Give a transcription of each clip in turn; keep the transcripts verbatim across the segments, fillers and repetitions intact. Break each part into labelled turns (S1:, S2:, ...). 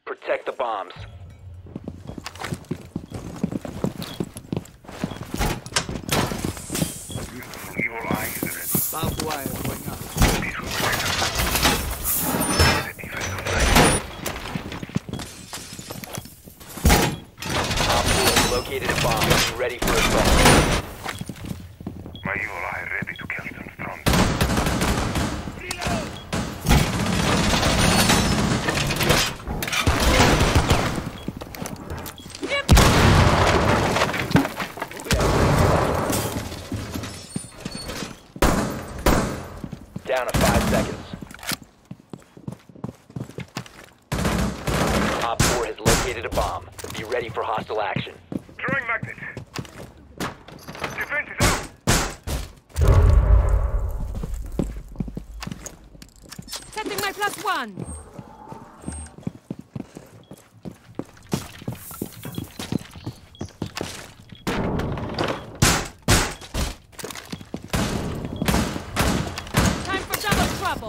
S1: Protect the bombs.
S2: Evil eyes in it.
S3: Barbed wire going up.
S2: These will protect us. The defense of life.
S1: Op four has located a bomb. Be ready for assault.
S2: My evil eye ready to kill them from.
S1: Down to five seconds. Op four has located a bomb. Be ready for hostile action.
S2: Throwing magnet. Defense is out.
S4: Setting my plus one. Time for double trouble.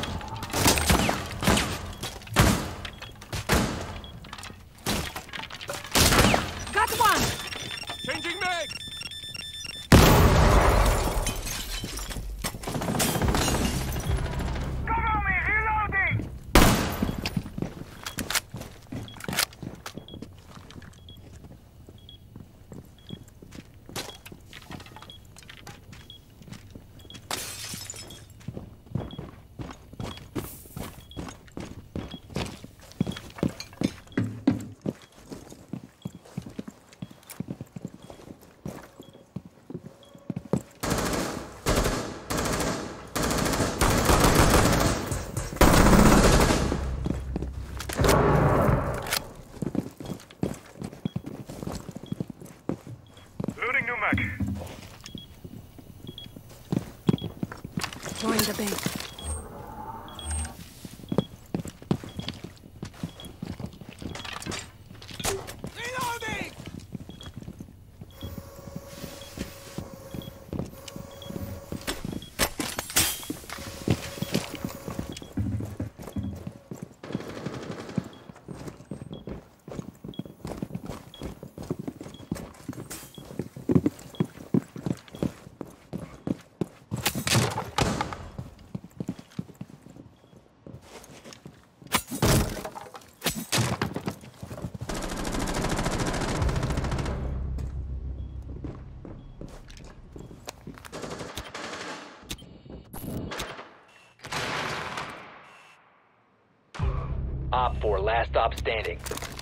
S4: Got one.
S3: Changing mag!
S2: Cover me, reloading! Loading new mag.
S4: Join the base.
S3: Reloading!
S1: Op four, last stop standing.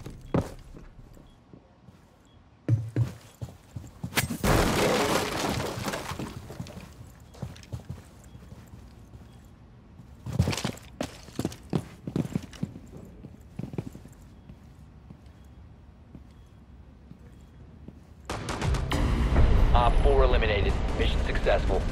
S1: Op four eliminated. Mission successful.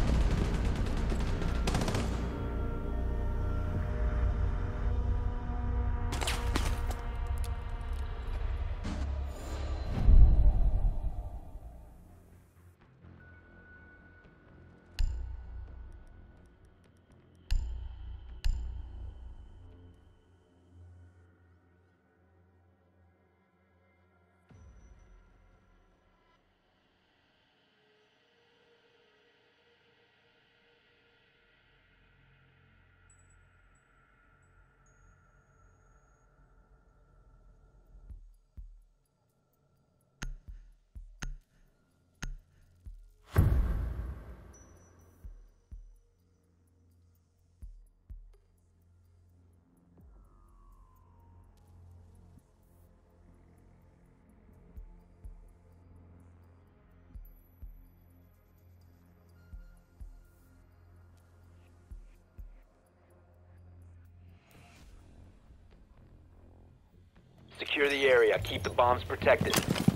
S1: Secure the area. Keep the bombs protected.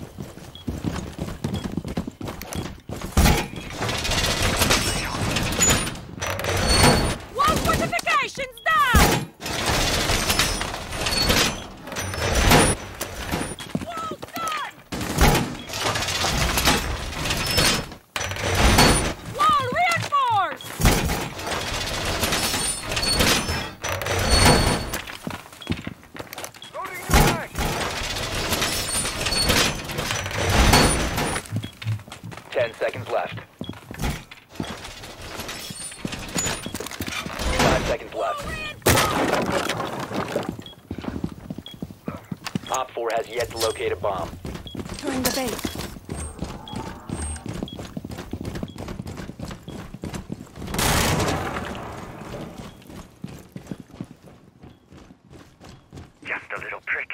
S4: Wall fortifications down! Wall done! Wall reinforced!
S2: Loading new mag.
S1: Ten seconds left. Five seconds left. Op four has yet to locate a bomb.
S4: Throwing the bait.
S2: Just a little prick.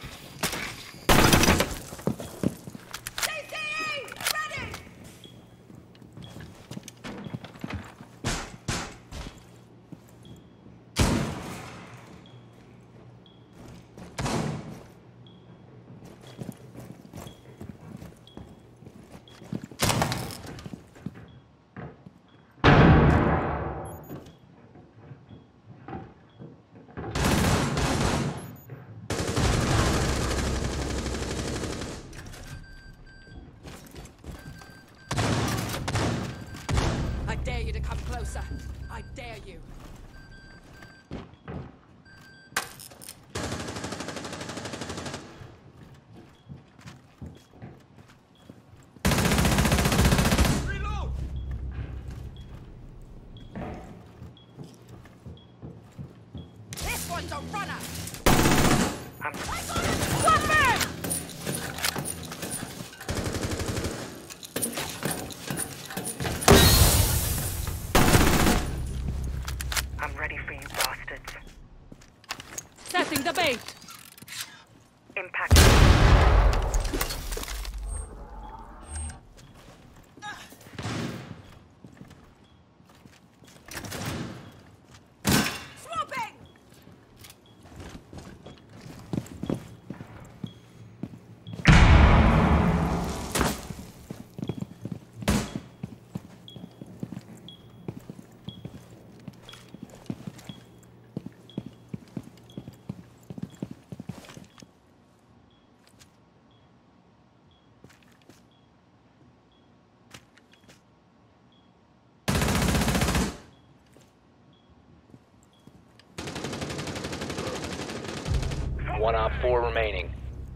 S4: I dare you to come closer. I dare you.
S3: Reload!
S4: This one's a runner.
S2: I'm
S4: Swap it!
S2: I'm ready for you bastards.
S4: Setting the bait.
S2: Impact.
S4: Swapping!
S1: One op four remaining.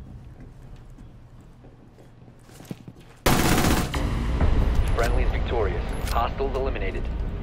S1: Friendly's victorious. Hostiles eliminated.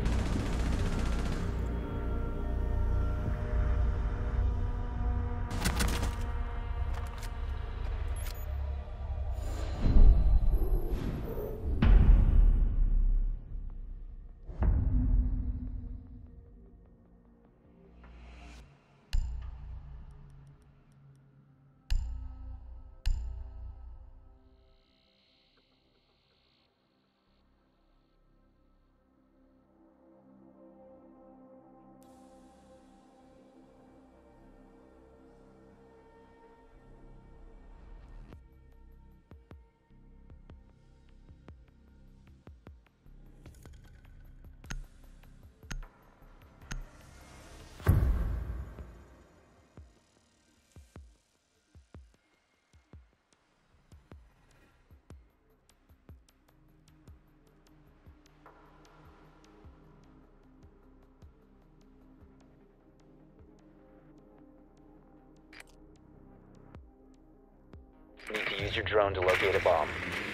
S1: Need to use your drone to locate a bomb.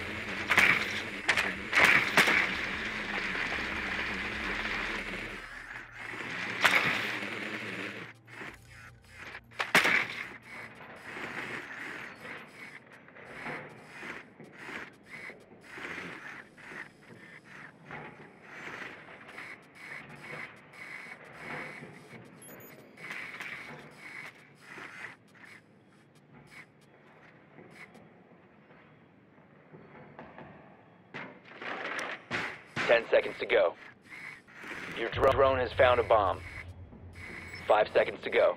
S1: Ten seconds to go. Your dro- drone has found a bomb. Five seconds to go.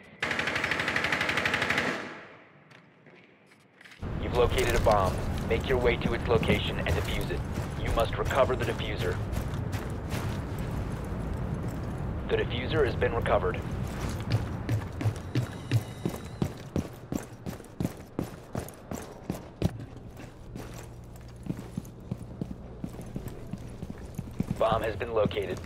S1: You've located a bomb. Make your way to its location and defuse it. You must recover the diffuser. The diffuser has been recovered. Bomb has been located.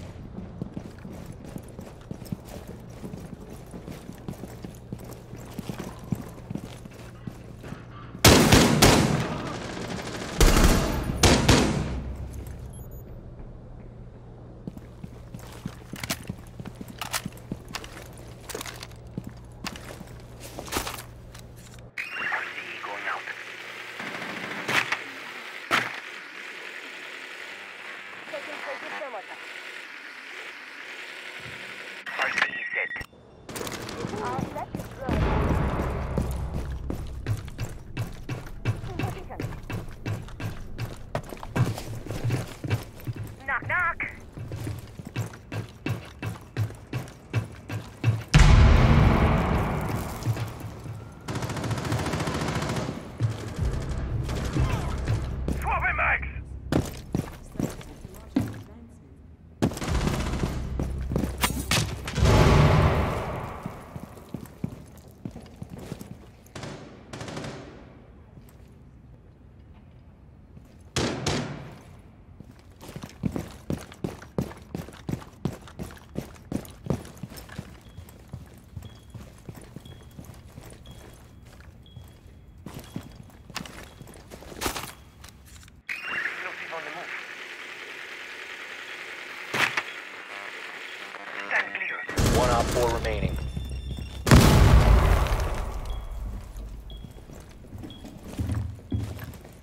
S1: four remaining.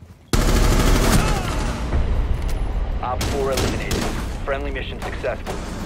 S1: Op four eliminated. Friendly mission successful.